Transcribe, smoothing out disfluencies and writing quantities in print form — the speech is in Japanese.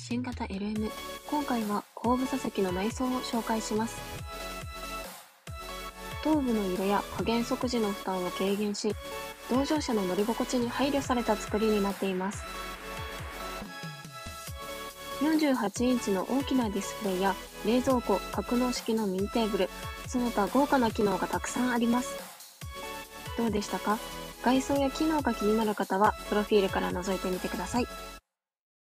新型 LM。今回は後部座席の内装を紹介します。頭部の揺れや加減速時の負担を軽減し、同乗者の乗り心地に配慮された作りになっています。48インチの大きなディスプレイや冷蔵庫、格納式のミニテーブル、その他豪華な機能がたくさんあります。どうでしたか？外装や機能が気になる方は、プロフィールから覗いてみてください。